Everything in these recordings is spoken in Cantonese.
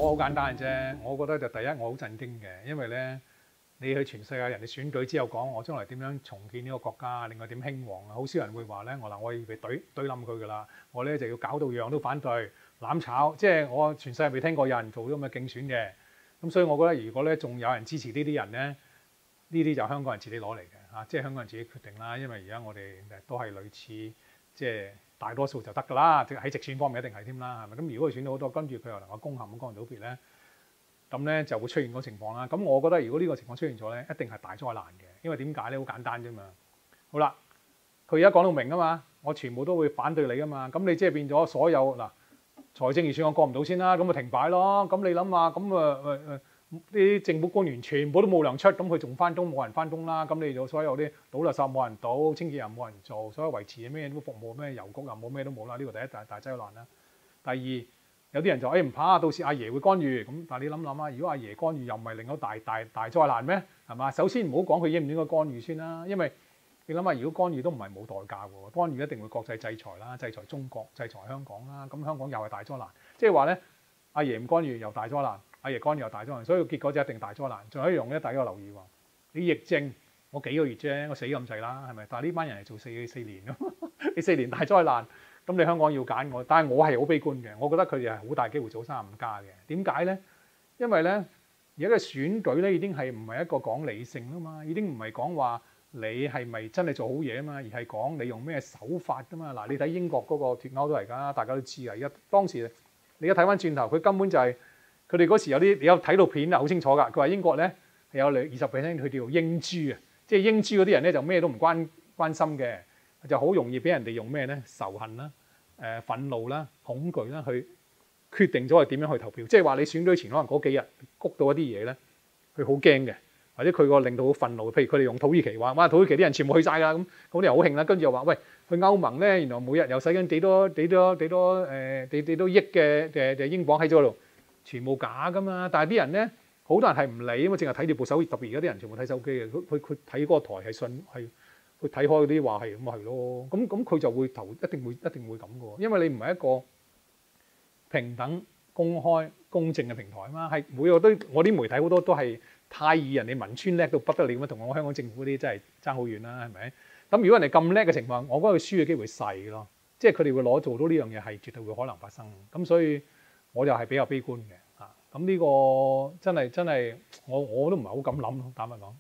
我好簡單嘅啫，我覺得就第一我好震驚嘅，因為咧你去全世界人哋選舉之後講我將來點樣重建呢個國家，另外點興旺啊，好少人會話咧我要被懟冧佢㗎啦，我咧就要搞到樣都反對攬炒，即係我全世界未聽過有人做咗咁嘅競選嘅，咁所以我覺得如果咧仲有人支持呢啲人咧，呢啲就香港人自己攞嚟嘅嚇，即係香港人自己決定啦，因為而家我哋都係類似即係。大多數就得㗎啦，喺直選方面一定係添啦，係咪？咁如果佢選到好多，跟住佢又能夠攻陷咁多組別咧，咁咧就會出現嗰個情況啦。咁我覺得如果呢個情況出現咗咧，一定係大災難嘅，因為點解咧？好簡單啫嘛。好啦，佢而家講到明啊嘛，我全部都會反對你啊嘛。咁你即係變咗所有嗱財政預算案過唔到先啦，咁咪停擺咯。咁你諗下，咁啲政府官員全部都冇糧出，咁佢仲翻工冇人翻工啦。咁你就所有啲倒垃圾冇人倒，清潔又冇人做，所有維持嘅咩都服務咩郵局又冇咩都冇啦。呢個第一大災難啦。第二有啲人就唔怕，到時阿爺會干預。咁但係你諗諗啊，如果阿爺干預又唔係另一個大災難咩？係嘛？首先唔好講佢應唔應該干預先啦，因為你諗下，如果干預都唔係冇代價喎，干預一定會國際制裁啦，制裁中國、制裁香港啦。咁香港又係大災難，即係話咧，阿爺唔干預又大災難。阿爺干預又大災難，所以結果就一定大災難。仲有一樣咧，大家留意喎，你疫症我幾個月啫，我死咁滯啦，係咪？但係呢班人係做四年咯，你4年大災難，咁你香港要揀我，但係我係好悲觀嘅，我覺得佢哋係好大機會做35+嘅。點解咧？因為咧而家嘅選舉咧已經係唔係一個講理性啊嘛，已經唔係講話你係咪真係做好嘢啊嘛，而係講你用咩手法㗎嘛。嗱，你睇英國嗰個脫歐都係㗎，大家都知啊。而家當時你而家睇翻轉頭，佢根本就係。佢哋嗰時有啲，你有睇到片啊，好清楚㗎。佢話英國咧係有20%佢叫英豬啊，即係英豬嗰啲人咧就咩都唔關心嘅，就好容易俾人哋用咩咧仇恨啦、憤怒啦、恐懼啦去決定咗係點樣去投票。即係話你選舉前可能嗰幾日谷到一啲嘢咧，佢好驚嘅，或者佢個令到好憤怒。譬如佢哋用土耳其話，哇土耳其啲人全部去晒㗎，咁嗰啲人好興啦。跟住又話喂，去歐盟咧，原來每日又使緊幾多億嘅英鎊喺咗度。全部假噶嘛，但係啲人咧，好多人係唔理啊嘛，淨係睇住部手機。特別而家啲人全部睇手機嘅，佢睇嗰個台係信係佢睇開嗰啲話係咁咪係咯。咁佢就會投，一定會咁嘅喎。因為你唔係一個平等、公開、公正嘅平台啊嘛，係每個都我啲媒體好多都係太易人哋文宣叻到不得了咁，同我香港政府啲真係爭好遠啦，係咪？咁如果人哋咁叻嘅情況，我覺得佢輸嘅機會細咯，即係佢哋會做到呢樣嘢係絕對會可能發生。咁所以。我就係比較悲觀嘅嚇，咁呢個真係我都唔係好敢諗咯，坦白講。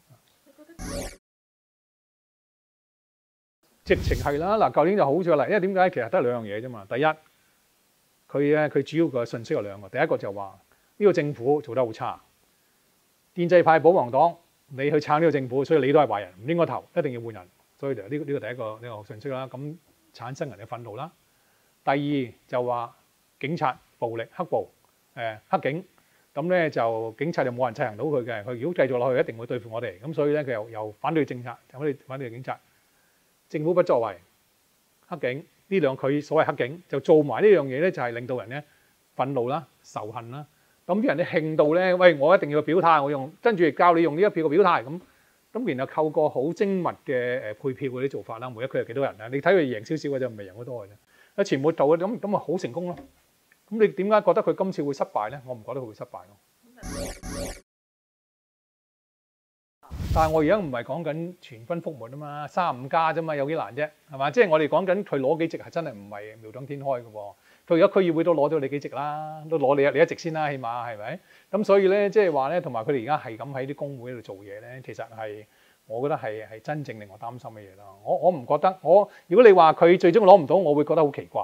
直情係啦，嗱，舊年就好咗啦，因為點解？其實得兩樣嘢啫嘛。第一，佢主要嘅信息有兩個，第一個就話呢個政府做得好差，建制派保皇黨你去撐呢個政府，所以你都係壞人，唔應該投，一定要換人。所以就呢個第一個信息啦，咁產生人嘅憤怒啦。第二就話警察。暴力黑暴，黑警，咁咧就警察就冇人制衡到佢嘅。佢如果繼續落去，一定會對付我哋。咁所以咧，佢又反對政策，反對警察，政府不作為，黑警呢兩佢所謂黑警就做埋呢樣嘢咧，就係令到人咧憤怒啦、仇恨啦。咁啲人咧興到咧，喂，我一定要表態，我用跟住教你用呢一票嘅表態咁，然後透過好精密嘅配票嗰啲做法啦，每一區有幾多人啊？你睇佢贏少少嘅啫，唔係贏好多嘅啫。啊，全部做嘅咁啊，好成功咯。咁你點解覺得佢今次會失敗咧？我唔覺得佢會失敗咯。但係我而家唔係講緊全軍覆沒啊嘛，35+啫嘛，有幾難啫，係嘛？即係我哋講緊佢攞幾席係真係唔係妙等天開嘅喎。佢而家區議會都攞咗你幾席啦，都攞你一席先啦，起碼係咪？咁所以咧，即係話咧，同埋佢哋而家係咁喺啲工會度做嘢咧，其實係我覺得係真正令我擔心嘅嘢咯。我唔覺得，如果你話佢最終攞唔到，我會覺得好奇怪。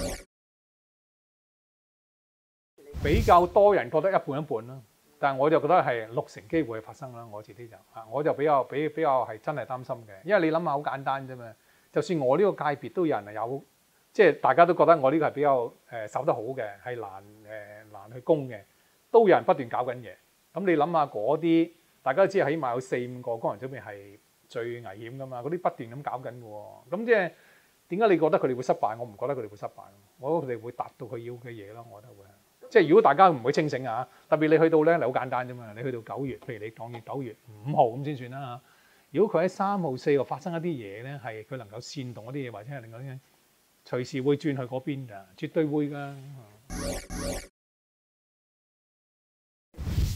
比較多人覺得一半一半啦，但係我就覺得係60%機會發生啦。我自己就我就比較係真係擔心嘅，因為你諗下好簡單啫嘛。就算我呢個界別都有人有，即係大家都覺得我呢個係比較守得好嘅，係難去攻嘅，都有人不斷搞緊嘢。咁你諗下嗰啲，大家都知起碼有4-5個功能組別係最危險噶嘛，嗰啲不斷咁搞緊嘅喎。咁即係點解你覺得佢哋會失敗？我唔覺得佢哋會失敗，我覺得佢哋會達到佢要嘅嘢咯。我覺得會。即係如果大家唔會清醒啊，特別你去到咧，你好簡單啫嘛。你去到9月，譬如你當月9月5號咁先算啦嚇。如果佢喺3號、4號發生一啲嘢咧，係佢能夠煽動一啲嘢，或者係另外啲嘢，隨時會轉去嗰邊㗎，絕對會㗎。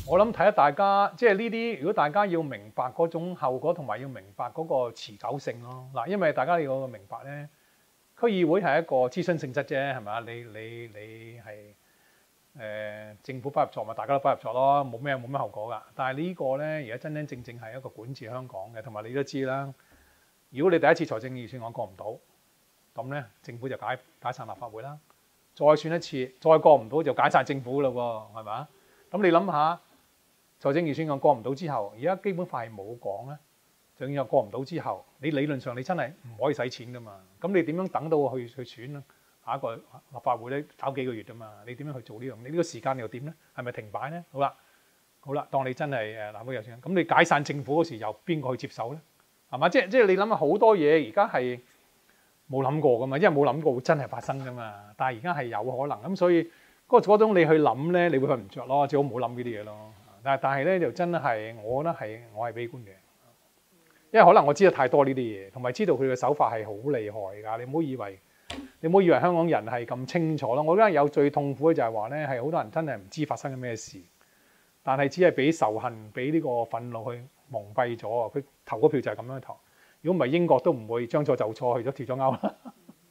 我諗睇下大家，即係呢啲，如果大家要明白嗰種後果，同埋要明白嗰個持久性咯。嗱，因為大家要明白咧，區議會係一個諮詢性質啫，係咪啊？你係政府不合作咪大家都不合作咯，冇咩後果㗎。但係呢個咧，而家真真正正係一個管治香港嘅，同埋你都知啦。如果你第一次財政預算案過唔到，咁咧政府就解散立法會啦。再選一次，再過唔到就解散政府嘞喎，係咪啊？咁你諗下，財政預算案過唔到之後，而家基本法係冇講咧，仲要過唔到之後，你理論上你真係唔可以使錢㗎嘛。咁你點樣等到去選啊？下一個立法會咧搞幾個月㗎嘛？你點樣去做呢樣？你呢個時間又點咧？係咪停擺咧？好啦，當你真係立法會有選，咁你解散政府嗰時又邊個去接手咧？係嘛？即係你諗下好多嘢，而家係冇諗過㗎嘛，因為冇諗過會真係發生㗎嘛。但係而家係有可能咁，所以嗰種你去諗咧，你會瞓唔着咯。最好唔好諗呢啲嘢咯。但係咧就真係，我覺得我係悲觀嘅，因為可能我知道太多呢啲嘢，同埋知道佢嘅手法係好厲害㗎。你唔好以為香港人係咁清楚咯。我覺得有最痛苦嘅就係話咧，係好多人真係唔知發生緊咩事，但係只係俾仇恨、俾呢個憤怒去蒙蔽咗。佢投嗰票就係咁樣投。如果唔係英國都唔會將錯就錯，去咗脱咗歐啦。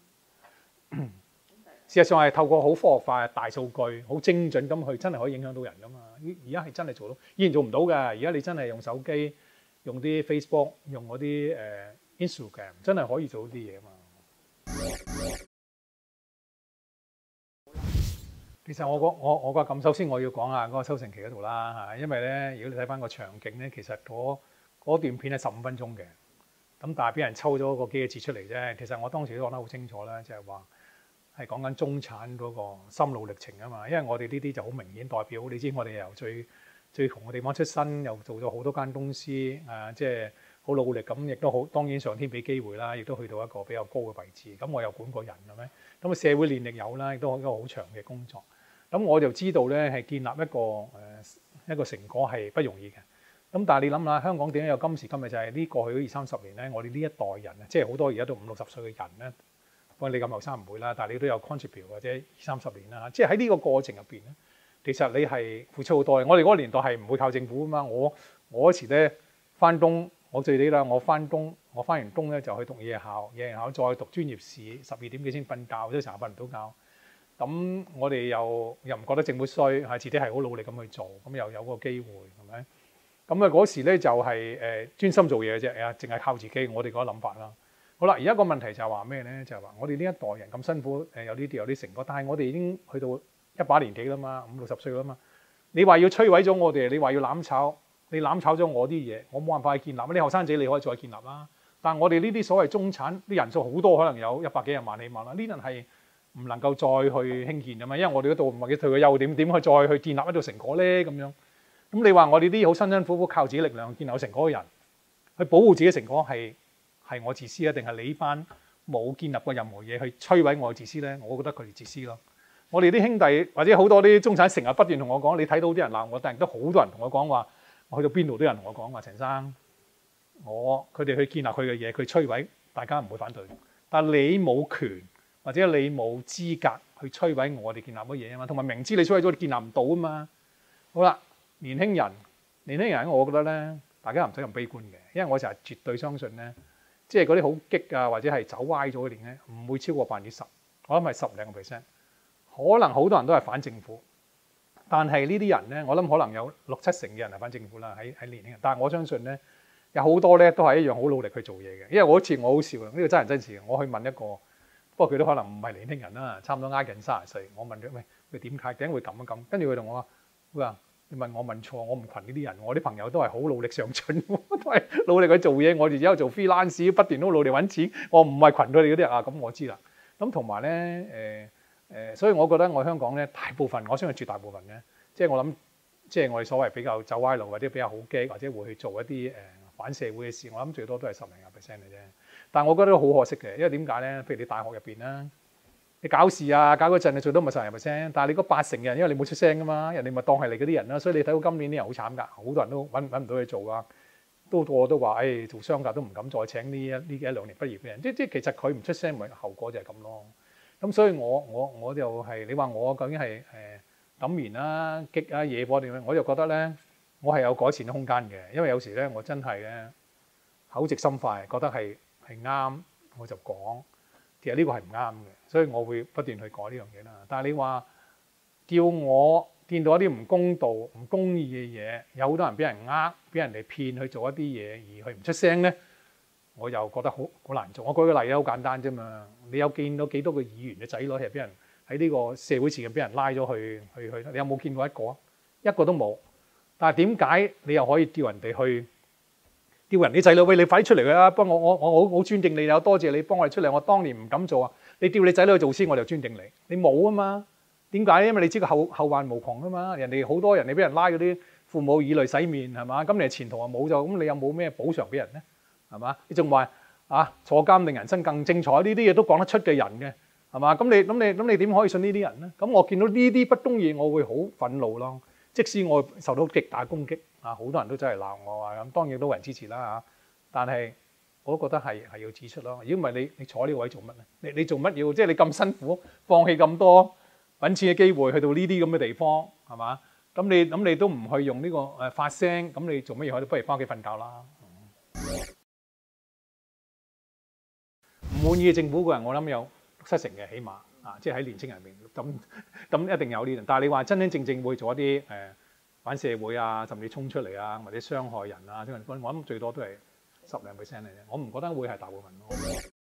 事實上係透過好科學化、大數據、好精準咁去，真係可以影響到人噶嘛。而家係真係做到，以前做唔到㗎。而家你真係用手機、用啲 Facebook、用嗰啲Instagram， 真係可以做到啲嘢嘛。其實我個咁，首先我要講下嗰個收成期嗰度啦嚇，因為咧，如果你睇翻個場景咧，其實嗰段片係15分鐘嘅，咁但係俾人抽咗個幾個字出嚟啫。其實我當時都講得好清楚啦，就係話係講緊中產嗰個心路歷程啊嘛。因為我哋呢啲就好明顯代表，你知我哋由最窮嘅地方出身，又做咗好多間公司，即係好努力咁，亦都好當然上天俾機會啦，亦都去到一個比較高嘅位置。咁我又管過人係咪？咁社會練歷有啦，亦都一個好長嘅工作。咁我就知道咧，係建立一個成果係不容易嘅。咁但係你諗下，香港點解有今時今日就係呢過去嗰20-30年咧？我哋呢一代人啊，即係好多而家都50-60歲嘅人咧，不過你咁後生唔會啦，但係你都有 contribute 或者20-30年啦。即係喺呢個過程入邊咧，其實你係付出好多嘅。我哋嗰個年代係唔會靠政府啊嘛。我嗰時咧翻工，我最記得我翻完工咧就去讀夜校再讀專業試，12點幾先瞓覺，即係成日瞓唔到覺。咁我哋又唔覺得政府衰，係自己係好努力咁去做，咁又有個機會係咪？咁啊嗰時咧就係專心做嘢嘅啫，淨係靠自己。我哋嗰個諗法啦。好啦，而家個問題就係話咩咧？就係話我哋呢一代人咁辛苦，有呢啲有啲成果，但係我哋已經去到一把年紀啦嘛，50-60歲啦嘛。你話要摧毀咗我哋，你話要攬炒，你攬炒咗我啲嘢，我冇辦法去建立。你後生仔你可以再建立啦。但係我哋呢啲所謂中產啲人數好多，可能有100幾廿萬起碼啦。呢啲係唔能夠再去興建㗎嘛，因為我哋嗰度唔係佢退咗休，點去再去建立一度成果咧咁樣？咁你話我哋啲好辛辛苦苦靠自己力量建立成果嘅人，去保護自己成果係我自私啊，定係你班冇建立過任何嘢去摧毀我嘅自私咧？我覺得佢哋自私咯。我哋啲兄弟或者好多啲中產成日不斷同我講，你睇到啲人鬧我，但係都好多人同我講話，我去到邊度都有人同我講話，陳生，佢哋去建立佢嘅嘢，佢摧毀，大家唔會反對。但係你冇權或者你冇資格去摧毀我哋建立乜嘢啊嘛，同埋明知你摧毀咗，你建立唔到啊嘛。好啦，年輕人，我覺得咧，大家唔使咁悲觀嘅，因為我就係絕對相信咧，即係嗰啲好激啊或者係走歪咗嘅年咧，唔會超過10%，我諗係10零個 percent。可能好多人都係反政府，但係呢啲人咧，我諗可能有6-7成嘅人係反政府啦，喺年輕人。但係我相信咧，有好多咧都係一樣好努力去做嘢嘅。因為我好似我好笑啊，呢個真人真事，我去問一個，不過佢都可能唔係年輕人啦，差唔多挨近30歲。我問佢：喂，佢點解會咁啊咁？跟住佢同我話：佢話你問我問錯，我唔群呢啲人，我啲朋友都係好努力上進，都係努力去做嘢。我哋只有做 freelance，不斷都努力揾錢。我唔係群佢哋嗰啲人啊。咁我知啦。咁同埋咧所以我覺得我香港咧大部分，我相信絕大部分咧，即係我諗，即係我哋所謂比較走歪路或者比較好激，或者會去做一啲反社會嘅事，我諗最多都係10零個 percent 嘅啫。但係我覺得都好可惜嘅，因為點解咧？譬如你大學入邊啦，你搞事啊搞嗰陣，你最多咪10零個 percent，但係你嗰80嘅人，因為你冇出聲噶嘛，人哋咪當係你嗰啲人啦。所以你睇到今年啲人好慘㗎，好多人都揾唔到嘢做啊，個個都話做商界都唔敢再請呢一兩年畢業嘅人。即其實佢唔出聲，咪後果就係咁咯。咁所以我就係你話我究竟係抌棉啦、激啊、野火定咩？我就覺得咧， 我係有改善嘅空間嘅，因為有時咧我真係咧口直心快，覺得係啱我就講，其實呢個係唔啱嘅，所以我會不斷去改呢樣嘢啦。但係你話叫我見到一啲唔公道、唔公義嘅嘢，有好多人俾人俾人哋騙去做一啲嘢，而佢唔出聲咧，我又覺得好難做。我舉個例好簡單啫嘛，你有見到幾多個議員嘅仔女係俾人喺呢個社會事件俾人拉咗去？你有冇見過一個啊？一個都冇。但係點解你又可以叫人哋去叫人啲仔女？喂，你快啲出嚟啦！幫我好尊敬你，有多謝你幫我哋出嚟。我當年唔敢做啊！你叫你仔女去做先，我就尊敬你。你冇啊嘛？點解？因為你知個後患無窮啊嘛！人哋好多人你俾人拉嗰啲父母以淚洗面係嘛？咁你前途又冇咗，咁你有冇咩補償俾人咧？係嘛？你仲話坐監令人生更精彩？呢啲嘢都講得出嘅人嘅係嘛？咁你點可以信呢啲人咧？咁我見到呢啲不公義，我會好憤怒咯。即使我受到極大攻擊好多人都真係鬧我話咁，當然都有人支持啦但係我都覺得係要指出咯。如果唔係你坐呢個位做乜咧？你做乜要即係你咁辛苦放棄咁多揾錢嘅機會去到呢啲咁嘅地方係嘛？咁你都唔去用呢個發聲，咁你做乜嘢可以不如翻屋企瞓覺啦？唔滿意嘅政府個人，我諗有70%嘅，起碼即係喺年青人入面咁一定有呢啲。但係你話真正會做一啲反社會甚至衝出嚟或者傷害人我諗最多都係10%嚟啫。我唔覺得會係大部分咯。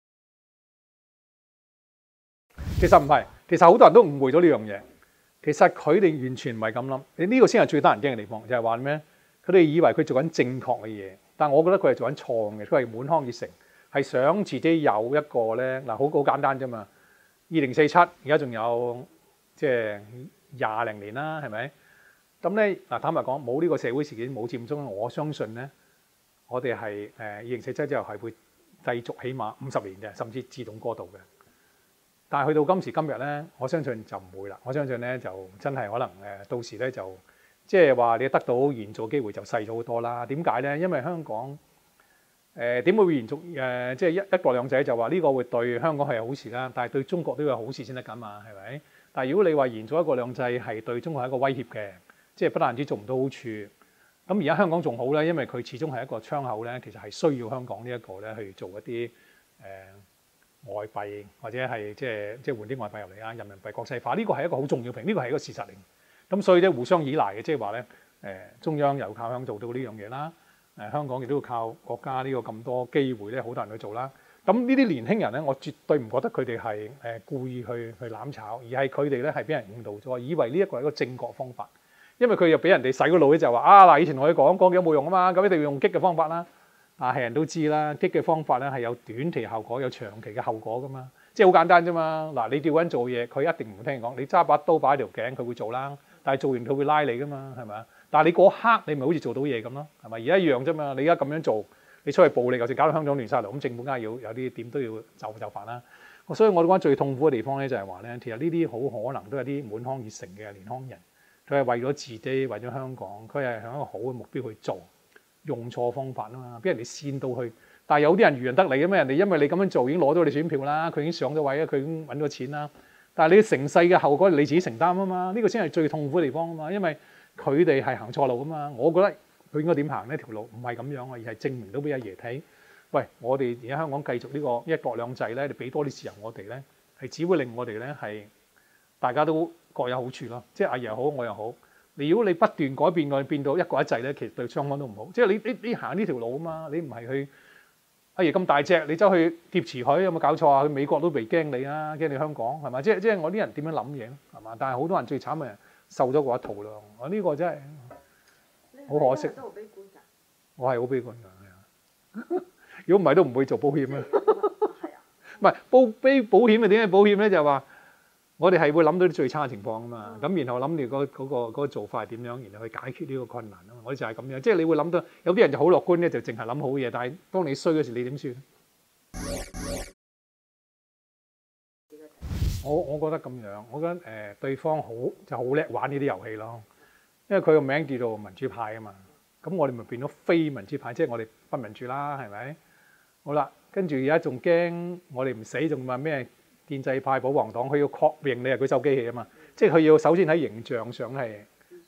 其實唔係，其實好多人都誤會咗呢樣嘢。其實佢哋完全唔係咁諗。你呢個先係最得人驚嘅地方，就係話咩？佢哋以為佢做緊正確嘅嘢，但係我覺得佢係做緊錯嘅。佢係滿腔熱誠，係想自己有一個咧好簡單啫嘛。2047而家仲有即係20零年啦，係咪？咁咧坦白講，冇呢個社會事件冇佔中，我相信咧，我哋係2047之後係會繼續起碼50年嘅，甚至自動過渡嘅。但係去到今時今日咧，我相信就唔會啦。我相信咧就真係可能到時咧就即係話你得到延續機會就細咗好多啦。點解咧？因為香港點會延續即係一國兩制就話呢個會對香港係好事啦，但係對中國都有好事先得㗎嘛，係咪？但係如果你話延續一國兩制係對中國係一個威脅嘅，即係不但止做唔到好處，咁而家香港仲好咧，因為佢始終係一個窗口咧，其實係需要香港呢一個咧去做一啲外幣或者係即係換啲外幣入嚟人民幣國際化，呢個係一個好重要嘅，呢個係一個事實嚟。咁所以咧互相依賴嘅，即係話咧中央又靠香港做到呢樣嘢啦，香港亦都要靠國家呢個咁多機會咧，好多人去做啦。咁呢啲年輕人咧，我絕對唔覺得佢哋係故意去攬炒，而係佢哋咧係俾人誤導咗，以為呢一個係一個正確方法，因為佢又俾人哋洗個腦咧，就話嗱以前我哋講嘅冇用啊嘛，咁一定要用激嘅方法啦。係人都知啦，激嘅方法咧係有短期效果，有長期嘅後果噶嘛，即係好簡單啫嘛。嗱，你叫緊做嘢，佢一定唔聽你講。你揸把刀擺喺條頸，佢會做啦。但係做完佢會拉你噶嘛，係咪啊？但係你嗰刻你咪好似做到嘢咁咯，係咪？而家一樣啫嘛。你而家咁樣做，你出去暴力，就算搞到香港亂晒嚟，咁政府梗係要有啲點都要就範啦。所以我覺得最痛苦嘅地方咧就係話咧，其實呢啲好可能都係啲滿腔熱誠嘅年輕人，佢係為咗自己，為咗香港，佢係向一個好嘅目標去做。用錯方法啊嘛，俾人哋煽到去。但係有啲人愚人得利啊嘛，人哋因為你咁樣做已經攞到你選票啦，佢已經上咗位啦，佢已經揾到錢啦。但係你成世嘅後果你自己承擔啊嘛，呢個先係最痛苦嘅地方啊嘛，因為佢哋係行錯路啊嘛。我覺得佢應該點行呢條路唔係咁樣啊，而係證明到俾阿爺睇，喂，我哋而家香港繼續呢個一國兩制咧，你俾多啲自由我哋咧，係只會令我哋咧係大家都各有好處咯，即係阿爺好，我又好。如果你不斷改變佢變到一國一制咧，其實對雙方都唔好。即係你行呢條路啊嘛，你唔係去阿爺咁大隻，你走去劫持佢有冇搞錯啊？去美國都未驚你啊，驚你香港係嘛？即係我啲人點樣諗嘢係嘛？但係好多人最慘嘅受咗嗰一套咯。我呢個真係好可惜。我係好悲觀㗎，如果唔係都唔會做保險啦。唔係保險嘅點解保險咧？就係話。我哋係會諗到啲最差嘅情況啊嘛，咁然後諗住嗰個做法係點樣，然後去解決呢個困難啊嘛。我哋就係咁樣，即係你會諗到有啲人就好樂觀咧，就淨係諗好嘢，但係當你衰嗰時，你點算？我覺得咁樣，我覺得對方就好叻玩呢啲遊戲咯，因為佢個名叫做民主派啊嘛，咁我哋咪變咗非民主派，即係我哋不民主啦，係咪？好啦，跟住而家仲驚我哋唔死，仲話咩？建制派、保皇黨，佢要確認你係佢手機器啊嘛，即係佢要首先喺形象上係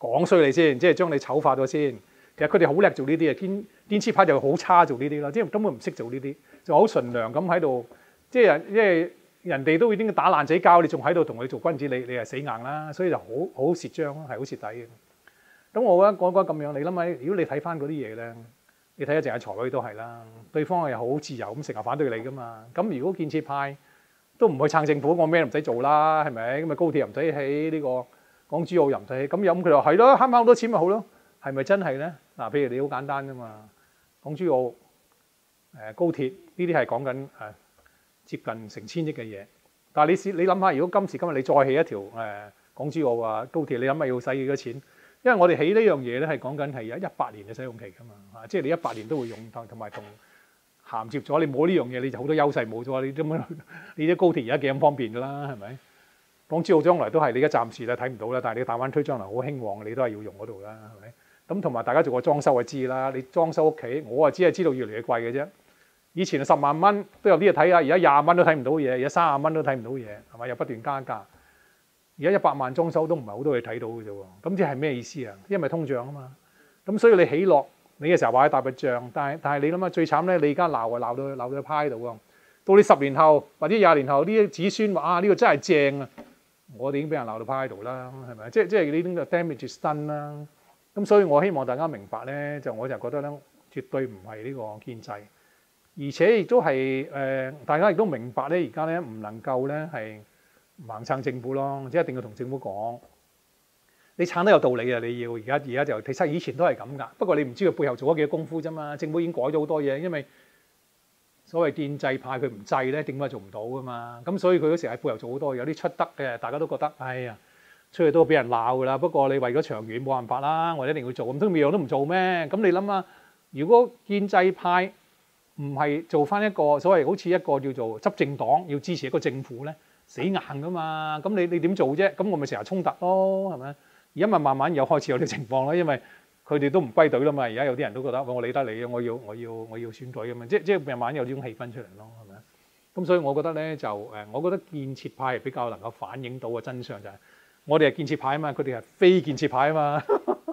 講衰你先，即係將你醜化咗先。其實佢哋好叻做呢啲啊，建設派就好差做呢啲啦，即係根本唔識做呢啲，就好純良咁喺度，即係因為人哋都已經打爛仔交，你仲喺度同佢做君子，你係死硬啦，所以就好蝕張咯，係好蝕底嘅。咁我覺得咁樣，你諗下，如果你睇翻嗰啲嘢咧，你睇下淨係財委都係啦，對方係好自由咁成日反對你噶嘛。咁如果建設派都唔去撐政府，我咩都唔使做啦，係咪？咁啊高鐵又唔使起，呢個港珠澳又唔使起，咁佢就係咯，慳翻好多錢咪好咯。係咪真係咧？嗱，譬如你好簡單啫嘛，港珠澳高鐵呢啲係講緊接近成千億嘅嘢。但係你諗下，如果今時今日你再起一條港珠澳高鐵，你諗下要使幾多錢？因為我哋起呢樣嘢咧係講緊係有100年嘅使用期㗎嘛，即係你100年都會用，同埋同銜接咗。你冇呢樣嘢，你就好多優勢冇咗。你啲高鐵而家幾咁方便㗎啦，係咪？港珠澳將來都係你而家暫時睇唔到啦，但係你大灣區將來好興旺，你都係要用嗰度啦，係咪？咁同埋大家做過裝修就知啦，你裝修屋企，我只係知道越嚟越貴嘅啫。以前10萬蚊都有啲嘢睇下，而家20蚊都睇唔到嘢，而家30蚊都睇唔到嘢，係咪？又不斷加價。而家100萬裝修都唔係好多嘢睇到嘅啫喎，咁即係咩意思啊？因為通脹啊嘛。咁所以你起落，你嘅時候話係大笨象，但係你諗下最慘咧，你而家鬧到派度喎。到你10年後或者20年後，呢啲子孫話呢個真係正啊，我哋已經俾人鬧到派度啦，係咪？即係呢啲就 damage is done 啦。咁所以我希望大家明白咧，我就覺得咧，絕對唔係呢個建制，而且亦都係大家亦都明白咧，而家咧唔能夠咧係盲撐政府咯，即係一定要同政府講，你撐得有道理啊！你要而家就其實以前都係咁噶，不過你唔知佢背後做咗幾多功夫啫嘛。政府已經改咗好多嘢，因為所謂建制派佢唔制咧，點解做唔到噶嘛？咁所以佢嗰時喺背後做好多，有啲出得嘅，大家都覺得哎呀〜出去都俾人鬧㗎啦，不過你為咗長遠冇辦法啦，我哋一定要做，咁都樣都唔做咩？咁你諗下，如果建制派唔係做翻一個所謂好似一個叫做執政黨要支持一個政府咧，死硬㗎嘛？咁你點做啫？咁我咪成日衝突咯，係咪？而家咪慢慢又開始有啲情況啦，因為佢哋都唔歸隊啦嘛。而家有啲人都覺得我理得你，我要選舉咁樣，即係慢慢有呢種氣氛出嚟咯，係咪？咁所以我覺得咧我覺得建設派係比較能夠反映到嘅真相就係。我哋係建設派啊嘛，佢哋係非建設派啊嘛。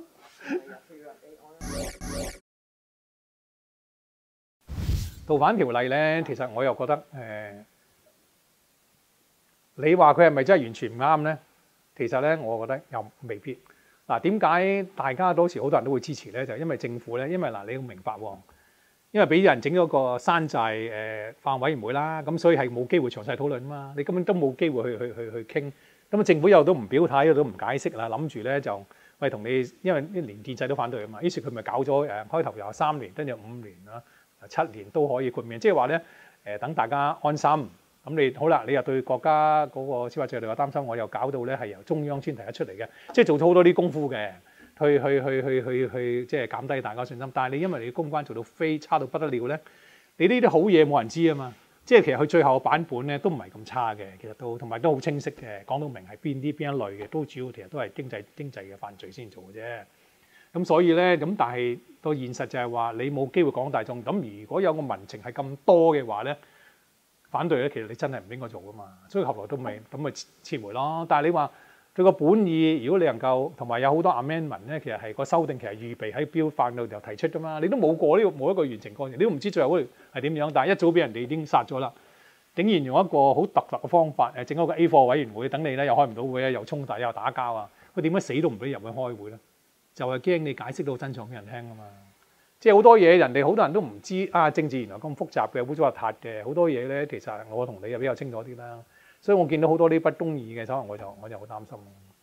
逃犯條例咧，其實我又覺得你話佢係咪真係完全唔啱咧？其實咧，我覺得又未必。嗱，點解大家好多人都會支持咧？就係因為政府咧，因為你要明白喎，因為俾人整咗個山寨法案委員會啦，咁所以係冇機會詳細討論啊嘛，你根本都冇機會去傾。咁政府又都唔表態，又都唔解釋啦，諗住咧就喂同你，因為連建制都反對啊嘛，於是佢咪搞咗開頭又3年，跟住5年啦，7年都可以豁免，即係話咧等大家安心。咁你好啦，你又對國家嗰個司法制度有擔心，我又搞到咧係由中央先提得出嚟嘅，即係做咗好多啲功夫嘅，去即係減低大家信心。但係你因為你公關做到差到不得了咧，你呢啲好嘢冇人知啊嘛。即係其實佢最後嘅版本咧都唔係咁差嘅，其實同埋都好清晰嘅，講到明係邊一類嘅，都主要其實都係經濟嘅犯罪先做嘅啫。咁所以咧，咁但係個現實就係話你冇機會講大眾。咁如果有個民情係咁多嘅話咧，反對咧，其實你真係唔應該做噶嘛。所以後來都未咁咪撤回咯。但係你話佢個本意，如果你能夠同埋有好多 amendment 咧，其實係個修訂其實預備喺標法度就提出噶嘛，你都冇過呢個冇一個完成過程，你都唔知最後嗰條係點樣。但係一早俾人哋已經殺咗啦，竟然用一個好獨特嘅方法整一個 A 貨委員會，等你咧又開唔到會啊，又衝突又打交啊，佢點解死都唔俾你入去開會咧？就係驚你解釋到真相俾人聽啊嘛。即係好多嘢人哋好多人都唔知啊，政治原來咁複雜嘅，污糟邋遢嘅，好多嘢咧其實我同你又比較清楚啲啦。所以我見到好多啲不公義嘅，可能我就好擔心。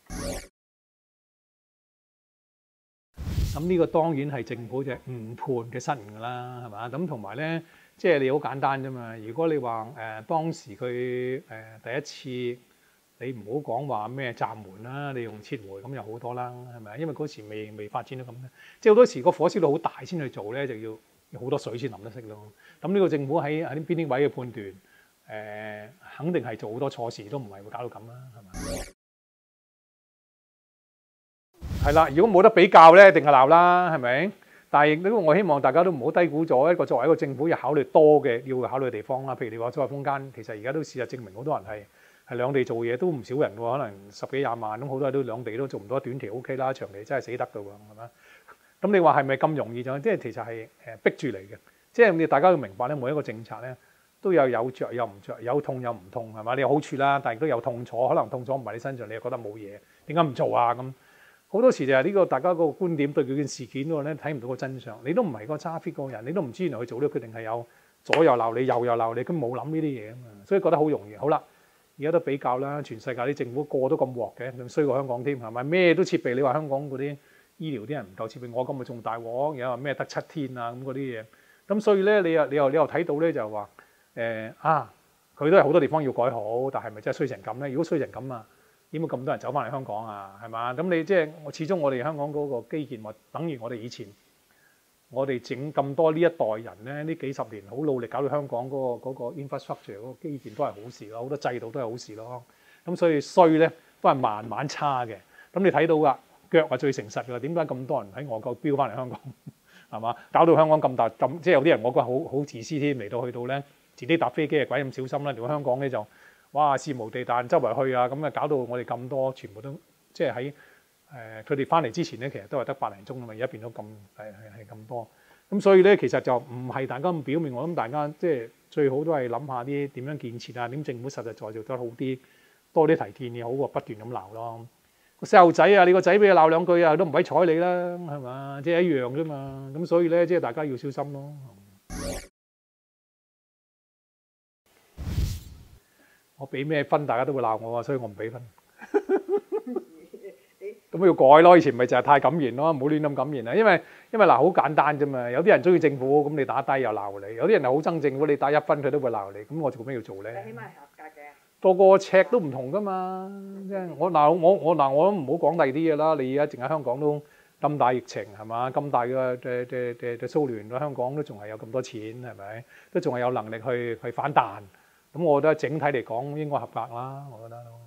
咁呢個當然係政府嘅誤判嘅失誤㗎啦，係嘛？咁同埋咧，即係你好簡單啫嘛。如果你話當時佢第一次，你唔好講話咩暫緩啦，你用撤回咁又好多啦，係咪？因為嗰時未發展到咁咧，即係好多時個火燒到好大先去做咧，就要好多水先淋得熄咯。咁呢個政府喺邊啲位嘅判斷？肯定係做好多錯事，都唔係會搞到咁啦，係咪？係啦，如果冇得比較咧，一定係鬧啦，係咪？但係我希望大家都唔好低估咗一個作為一個政府要考慮多嘅要考慮嘅地方啦。譬如你話所謂空間，其實而家都事實證明好多人係係兩地做嘢都唔少人喎，可能10幾20萬，咁好多人都兩地都做唔到，短期 OK 啦，長期真係死得㗎喎，係咪？咁你話係咪咁容易就？即係其實係逼住嚟嘅，即係你大家要明白咧，每一個政策咧都有着有唔着，有痛有唔痛係嘛？你有好處啦，但係都有痛楚，可能痛楚唔喺你身上，你又覺得冇嘢，點解唔做啊？咁好多時就係呢個大家個觀點對佢件事件嗰個咧睇唔到個真相，你都唔係個揸 fit 嗰個人，你都唔知原來佢做呢個決定係有左又鬧你，右又鬧你，佢冇諗呢啲嘢啊嘛，所以覺得好容易。好啦，而家都比較啦，全世界啲政府個個都咁鑊嘅，仲衰過香港添係咪？咩都設備，你話香港嗰啲醫療啲人唔夠設備，我咁咪仲大鑊，又話咩得7天啊咁嗰啲嘢，咁所以咧你又睇到咧就話佢都係好多地方要改好，但係咪真係衰成咁咧？如果衰成咁啊，點會咁多人走翻嚟香港啊？係嘛？咁你即係始終我哋香港嗰個基建，或等於我哋以前我哋整咁多呢一代人咧，呢幾十年好努力搞到香港嗰個 infrastructure 嗰個基建都係好事咯，好多制度都係好事咯。咁所以衰咧都係慢慢差嘅。咁你睇到㗎，腳係最誠實㗎。點解咁多人喺外國飆翻嚟香港係嘛？搞到香港咁大咁，即係有啲人我覺得好自私添，嚟到去到咧自己搭飛機係鬼咁小心啦。嚟到香港咧就哇肆無忌憚周圍去啊，咁啊搞到我哋咁多全部都即係喺佢哋翻嚟之前咧，其實都係得8零鐘啊嘛，而家變咗咁係咁多。咁所以咧其實就唔係大家咁表面，我諗大家即係最好都係諗下啲點樣建設啊，點政府實實在在做得好啲，多啲提建議好過不斷咁鬧咯。個細路仔啊，你個仔俾佢鬧兩句啊，都唔鬼睬你啦，係嘛？即係一樣啫嘛。咁所以咧，即係大家要小心咯。我俾咩分，大家都會鬧我啊，所以我唔俾分。咁要改咯，以前咪就係太敢言咯，唔好亂咁敢言啊。因為嗱好簡單啫嘛，有啲人中意政府，咁你打低又鬧你；有啲人係好憎政府，你打1分佢都會鬧你。咁我做咩要做咧？ 起碼係合格嘅。 個個尺都唔同噶嘛，即係我都唔好講第二啲嘢啦。你而家淨喺香港都咁大疫情係嘛，咁大嘅騷亂，香港都仲係有咁多錢係咪？都仲係有能力去反彈。咁我覺得整體嚟講應該合格啦，我覺得。